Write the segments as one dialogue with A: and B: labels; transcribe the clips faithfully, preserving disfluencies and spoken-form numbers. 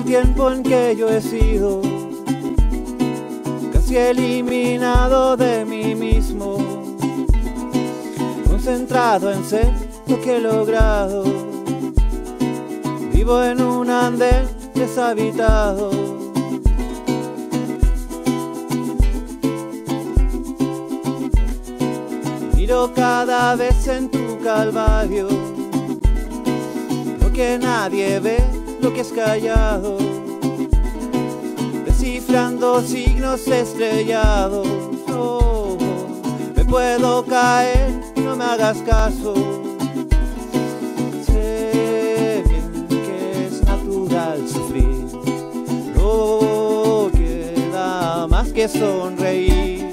A: tiempo en que yo he sido casi eliminado de mí mismo, concentrado en ser lo que he logrado. Vivo en un andén deshabitado. Miro cada vez en tu calvario lo que nadie ve, lo que es callado, descifrando signos estrellados. Oh, me puedo caer, no me hagas caso. Sé bien que es natural sufrir, no queda más que sonreír.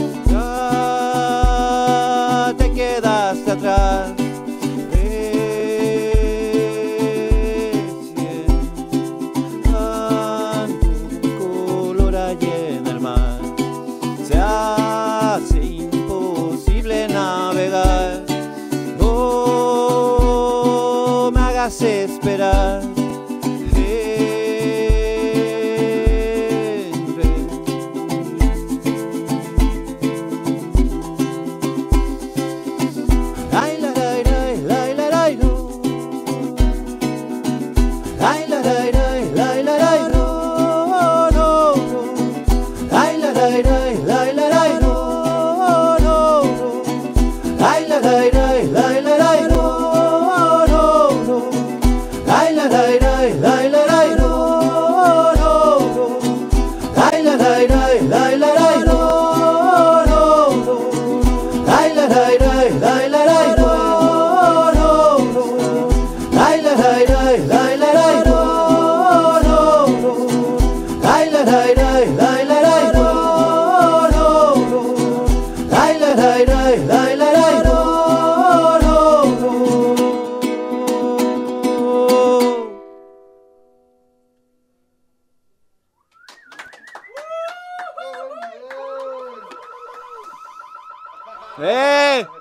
A: Ya te quedaste atrás. Se hace imposible navegar. No me hagas esperar. Ven, ven. Ay, la, la, la, la, la, la, no. Ay, la, la, la, la, la, la, no, no, no. Ay, la, la, la, la, la, la, no, no, no. Ay, la, la, la, la, la, la, no, no, no. Ay, la, la, la, la, la, la, no, no, no. Ay, la, la, la, la, la, la, no, no, no. Ay, la, la, la, la, la, la, no, no, no. Ay, la, la, la, la, la, la, no, no, no. Ay, la, la, la, la, la, la, no, no, no. Ay, la, la, la, la, la, la, no, no, no. ¡Eh!